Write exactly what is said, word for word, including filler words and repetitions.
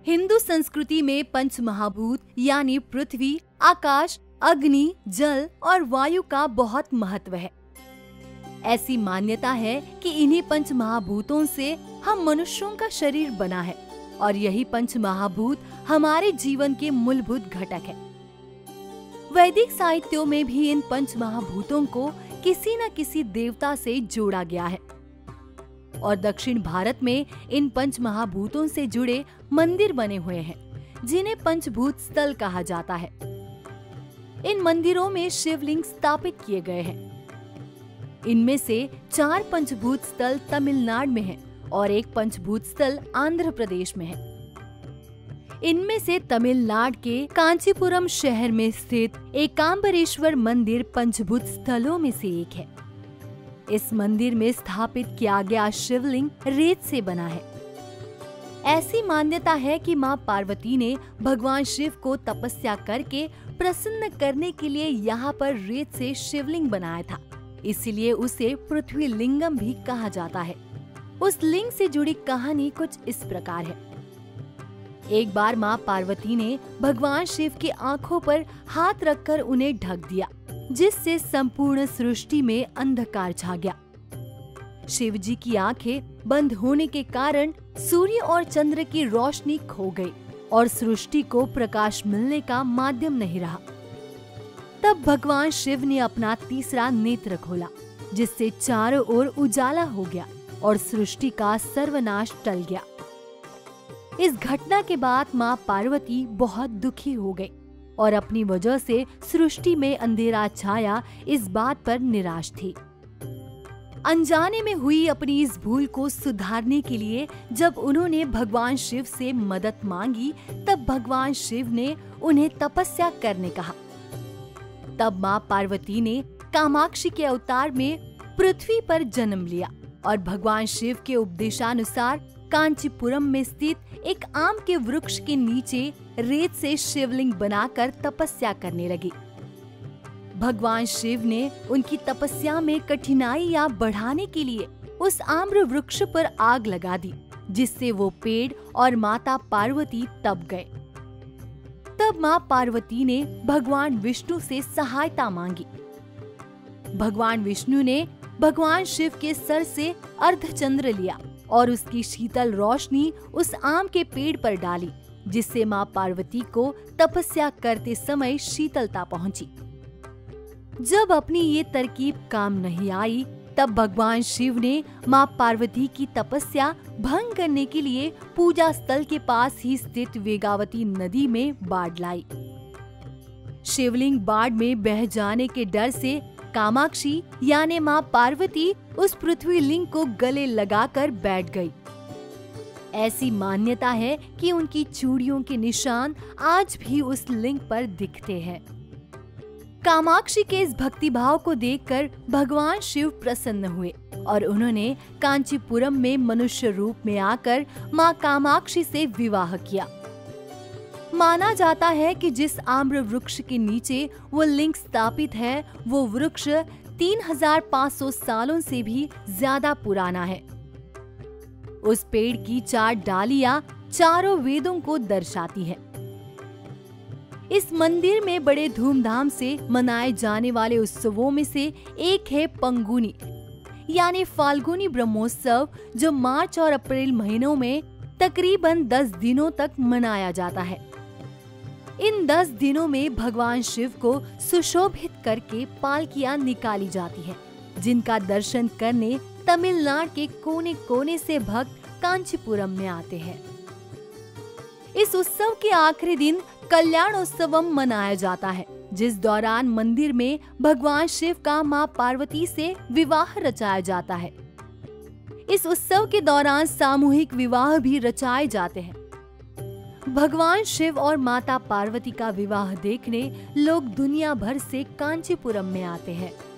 हिंदू संस्कृति में पंच महाभूत यानी पृथ्वी, आकाश, अग्नि, जल और वायु का बहुत महत्व है। ऐसी मान्यता है कि इन्हीं पंच महाभूतों से हम मनुष्यों का शरीर बना है और यही पंच महाभूत हमारे जीवन के मूलभूत घटक है। वैदिक साहित्यों में भी इन पंच महाभूतों को किसी न किसी देवता से जोड़ा गया है और दक्षिण भारत में इन पंच महाभूतों से जुड़े मंदिर बने हुए हैं, जिन्हें पंचभूत स्थल कहा जाता है। इन मंदिरों में शिवलिंग स्थापित किए गए हैं। इनमें से चार पंचभूत स्थल तमिलनाडु में हैं और एक पंचभूत स्थल आंध्र प्रदेश में है। इनमें से तमिलनाडु के कांचीपुरम शहर में स्थित एकांबरेश्वर मंदिर पंचभूत स्थलों में से एक है। इस मंदिर में स्थापित किया गया शिवलिंग रेत से बना है। ऐसी मान्यता है कि मां पार्वती ने भगवान शिव को तपस्या करके प्रसन्न करने के लिए यहाँ पर रेत से शिवलिंग बनाया था, इसलिए उसे पृथ्वी लिंगम भी कहा जाता है। उस लिंग से जुड़ी कहानी कुछ इस प्रकार है। एक बार मां पार्वती ने भगवान शिव की आंखों पर हाथ रखकर उन्हें ढक दिया, जिससे संपूर्ण सृष्टि में अंधकार छा गया। शिव जी की आंखें बंद होने के कारण सूर्य और चंद्र की रोशनी खो गई और सृष्टि को प्रकाश मिलने का माध्यम नहीं रहा। तब भगवान शिव ने अपना तीसरा नेत्र खोला, जिससे चारों ओर उजाला हो गया और सृष्टि का सर्वनाश टल गया। इस घटना के बाद मां पार्वती बहुत दुखी हो गई और अपनी वजह से सृष्टि में अंधेरा छाया इस बात पर निराश थी। अनजाने में हुई अपनी इस भूल को सुधारने के लिए जब उन्होंने भगवान शिव से मदद मांगी, तब भगवान शिव ने उन्हें तपस्या करने कहा। तब मां पार्वती ने कामाक्षी के अवतार में पृथ्वी पर जन्म लिया और भगवान शिव के उपदेशानुसार कांचीपुरम में स्थित एक आम के वृक्ष के नीचे रेत से शिवलिंग बनाकर तपस्या करने लगी। भगवान शिव ने उनकी तपस्या में कठिनाइयां बढ़ाने के लिए उस आम्र वृक्ष पर आग लगा दी, जिससे वो पेड़ और माता पार्वती तप गए। तब मां पार्वती ने भगवान विष्णु से सहायता मांगी। भगवान विष्णु ने भगवान शिव के सर से अर्धचंद्र लिया और उसकी शीतल रोशनी उस आम के पेड़ पर डाली, जिससे मां पार्वती को तपस्या करते समय शीतलता पहुंची। जब अपनी ये तरकीब काम नहीं आई, तब भगवान शिव ने मां पार्वती की तपस्या भंग करने के लिए पूजा स्थल के पास ही स्थित वेगावती नदी में बाढ़ लाई। शिवलिंग बाढ़ में बह जाने के डर से कामाक्षी यानी मां पार्वती उस पृथ्वी लिंग को गले लगाकर बैठ गई। ऐसी मान्यता है कि उनकी चूड़ियों के निशान आज भी उस लिंग पर दिखते हैं। कामाक्षी के इस भक्तिभाव को देखकर भगवान शिव प्रसन्न हुए और उन्होंने कांचीपुरम में मनुष्य रूप में आकर मां कामाक्षी से विवाह किया। माना जाता है कि जिस आम्र वृक्ष के नीचे वो लिंग स्थापित है, वो वृक्ष तीन हजार पाँच सौ सालों से भी ज्यादा पुराना है। उस पेड़ की चार डालियां चारों वेदों को दर्शाती है। इस मंदिर में बड़े धूमधाम से मनाए जाने वाले उत्सवों में से एक है पंगुनी यानी फाल्गुनी ब्रह्मोत्सव, जो मार्च और अप्रैल महीनों में तकरीबन दस दिनों तक मनाया जाता है। इन दस दिनों में भगवान शिव को सुशोभित करके पालकियां निकाली जाती हैं, जिनका दर्शन करने तमिलनाडु के कोने कोने से भक्त कांचीपुरम में आते हैं। इस उत्सव के आखिरी दिन कल्याणोत्सवम मनाया जाता है, जिस दौरान मंदिर में भगवान शिव का मां पार्वती से विवाह रचाया जाता है। इस उत्सव के दौरान सामूहिक विवाह भी रचाए जाते हैं। भगवान शिव और माता पार्वती का विवाह देखने लोग दुनिया भर से कांचीपुरम में आते हैं।